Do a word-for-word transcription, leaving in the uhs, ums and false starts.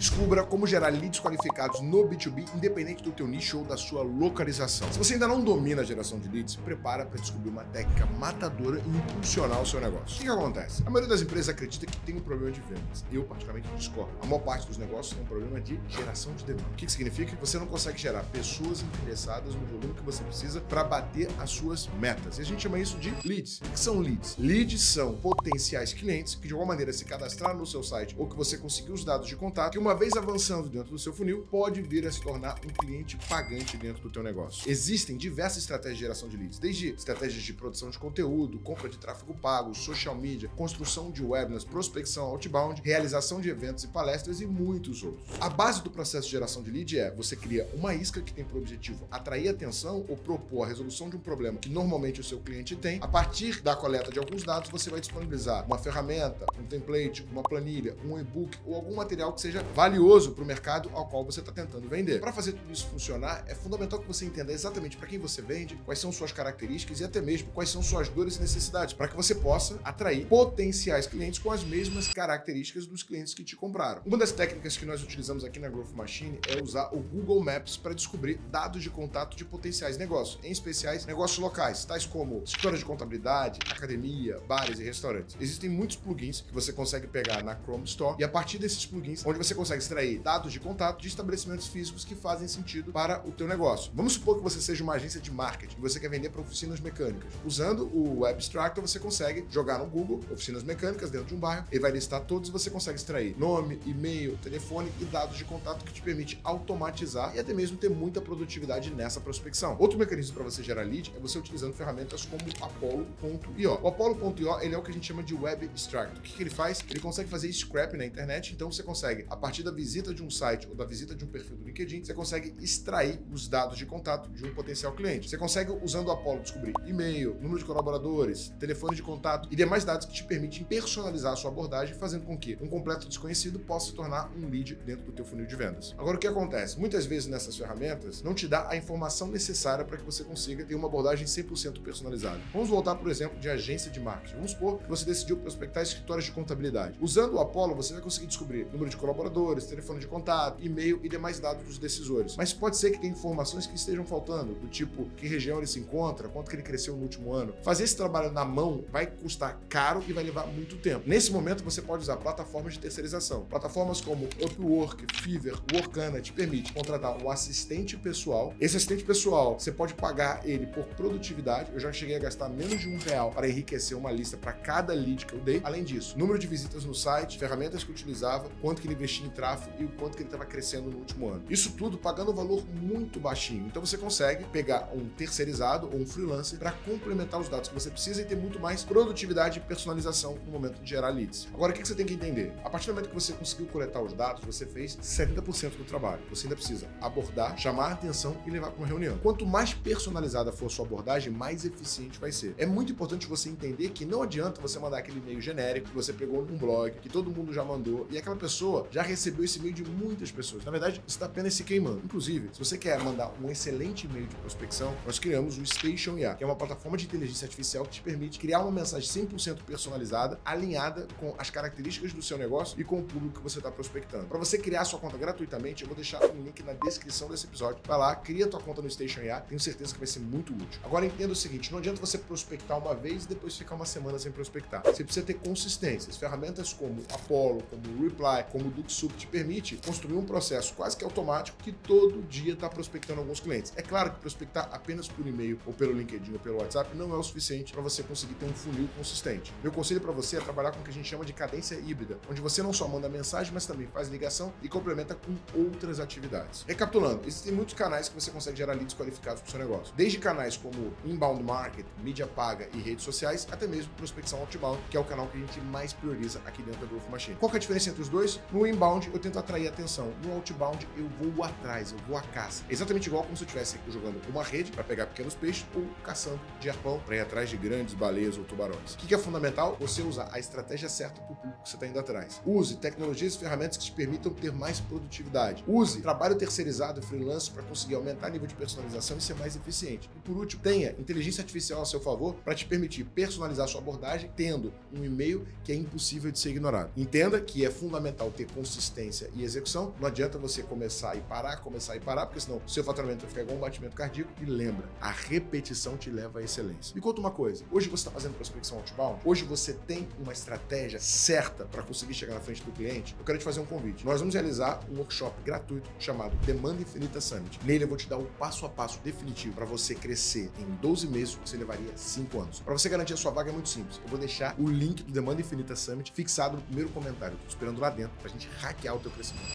Descubra como gerar leads qualificados no B dois B, independente do teu nicho ou da sua localização. Se você ainda não domina a geração de leads, prepara para descobrir uma técnica matadora e impulsionar o seu negócio. O que, que acontece? A maioria das empresas acredita que tem um problema de vendas. Eu, particularmente, discordo. A maior parte dos negócios tem um problema de geração de demanda. O que, que significa? Você não consegue gerar pessoas interessadas no volume que você precisa para bater as suas metas. E a gente chama isso de leads. O que são leads? Leads são potenciais clientes que, de alguma maneira, se cadastraram no seu site ou que você conseguiu os dados de contato, que uma vez avançando dentro do seu funil, pode vir a se tornar um cliente pagante dentro do teu negócio. Existem diversas estratégias de geração de leads, desde estratégias de produção de conteúdo, compra de tráfego pago, social media, construção de webinars, prospecção outbound, realização de eventos e palestras e muitos outros. A base do processo de geração de lead é você cria uma isca que tem por objetivo atrair atenção ou propor a resolução de um problema que normalmente o seu cliente tem. A partir da coleta de alguns dados, você vai disponibilizar uma ferramenta, um template, uma planilha, um e-book ou algum material que seja valioso para o mercado ao qual você está tentando vender. Para fazer tudo isso funcionar, é fundamental que você entenda exatamente para quem você vende, quais são suas características e até mesmo quais são suas dores e necessidades, para que você possa atrair potenciais clientes com as mesmas características dos clientes que te compraram. Uma das técnicas que nós utilizamos aqui na Growth Machine é usar o Google Maps para descobrir dados de contato de potenciais negócios, em especiais negócios locais, tais como escritórios de contabilidade, academia, bares e restaurantes. Existem muitos plugins que você consegue pegar na Chrome Store e a partir desses plugins, onde você consegue extrair dados de contato de estabelecimentos físicos que fazem sentido para o teu negócio. Vamos supor que você seja uma agência de marketing e você quer vender para oficinas mecânicas. Usando o Web Extractor, você consegue jogar no Google oficinas mecânicas dentro de um bairro, ele vai listar todos e você consegue extrair nome, e-mail, telefone e dados de contato que te permite automatizar e até mesmo ter muita produtividade nessa prospecção. Outro mecanismo para você gerar lead é você utilizando ferramentas como Apollo ponto i o. O Apollo ponto i o ele é o que a gente chama de Web Extractor. O que, que ele faz? Ele consegue fazer scrap na internet, então você consegue, a partir da visita de um site ou da visita de um perfil do LinkedIn, você consegue extrair os dados de contato de um potencial cliente. Você consegue, usando o Apollo, descobrir e-mail, número de colaboradores, telefone de contato e demais dados que te permitem personalizar a sua abordagem, fazendo com que um completo desconhecido possa se tornar um lead dentro do teu funil de vendas. Agora, o que acontece? Muitas vezes nessas ferramentas não te dá a informação necessária para que você consiga ter uma abordagem cem por cento personalizada. Vamos voltar, por exemplo, de agência de marketing. Vamos supor que você decidiu prospectar escritórios de contabilidade. Usando o Apollo, você vai conseguir descobrir número de colaboradores, telefone de contato, e-mail e demais dados dos decisores. Mas pode ser que tenha informações que estejam faltando, do tipo que região ele se encontra, quanto que ele cresceu no último ano. Fazer esse trabalho na mão vai custar caro e vai levar muito tempo. Nesse momento, você pode usar plataformas de terceirização. Plataformas como Upwork, Fiverr, Workana te permite contratar um assistente pessoal. Esse assistente pessoal, você pode pagar ele por produtividade. Eu já cheguei a gastar menos de um real para enriquecer uma lista para cada lead que eu dei. Além disso, número de visitas no site, ferramentas que eu utilizava, quanto que ele investia em tráfego e o quanto que ele estava crescendo no último ano. Isso tudo pagando um valor muito baixinho. Então você consegue pegar um terceirizado ou um freelancer para complementar os dados que você precisa e ter muito mais produtividade e personalização no momento de gerar leads. Agora, o que você tem que entender? A partir do momento que você conseguiu coletar os dados, você fez setenta por cento do trabalho. Você ainda precisa abordar, chamar a atenção e levar para uma reunião. Quanto mais personalizada for a sua abordagem, mais eficiente vai ser. É muito importante você entender que não adianta você mandar aquele e-mail genérico que você pegou num blog, que todo mundo já mandou, e aquela pessoa já recebeu esse e-mail de muitas pessoas. Na verdade, você está apenas se queimando. Inclusive, se você quer mandar um excelente e-mail de prospecção, nós criamos o Station I A, que é uma plataforma de inteligência artificial que te permite criar uma mensagem cem por cento personalizada, alinhada com as características do seu negócio e com o público que você está prospectando. Para você criar sua conta gratuitamente, eu vou deixar um link na descrição desse episódio. Vai lá, cria tua conta no Station I A, tenho certeza que vai ser muito útil. Agora entenda o seguinte, não adianta você prospectar uma vez e depois ficar uma semana sem prospectar. Você precisa ter consistência. As ferramentas como Apollo, como Reply, como DuckSoup te permite construir um processo quase que automático que todo dia está prospectando alguns clientes. É claro que prospectar apenas por e-mail ou pelo LinkedIn ou pelo WhatsApp não é o suficiente para você conseguir ter um funil consistente. Meu conselho para você é trabalhar com o que a gente chama de cadência híbrida, onde você não só manda mensagem, mas também faz ligação e complementa com outras atividades. Recapitulando, existem muitos canais que você consegue gerar leads qualificados para o seu negócio. Desde canais como inbound market, mídia paga e redes sociais, até mesmo prospecção outbound, que é o canal que a gente mais prioriza aqui dentro da Growth Machine. Qual que é a diferença entre os dois? No inbound, eu tento atrair atenção. No outbound, eu vou atrás, eu vou à caça. É exatamente igual como se eu estivesse jogando uma rede para pegar pequenos peixes ou caçando de arpão para ir atrás de grandes baleias ou tubarões. O que é fundamental? Você usar a estratégia certa para o público que você está indo atrás. Use tecnologias e ferramentas que te permitam ter mais produtividade. Use trabalho terceirizado e freelance para conseguir aumentar o nível de personalização e ser mais eficiente. E por último, tenha inteligência artificial a seu favor para te permitir personalizar sua abordagem tendo um e-mail que é impossível de ser ignorado. Entenda que é fundamental ter consistência consistência e execução. Não adianta você começar e parar, começar e parar, porque senão o seu faturamento vai ficar igual um batimento cardíaco. E lembra, a repetição te leva à excelência. Me conta uma coisa, hoje você está fazendo prospecção outbound? Hoje você tem uma estratégia certa para conseguir chegar na frente do cliente? Eu quero te fazer um convite. Nós vamos realizar um workshop gratuito chamado Demanda Infinita Summit. Nele eu vou te dar o passo a passo definitivo para você crescer em doze meses, você levaria cinco anos. Para você garantir a sua vaga é muito simples. Eu vou deixar o link do Demanda Infinita Summit fixado no primeiro comentário. Estou esperando lá dentro para a gente hackear o teu crescimento.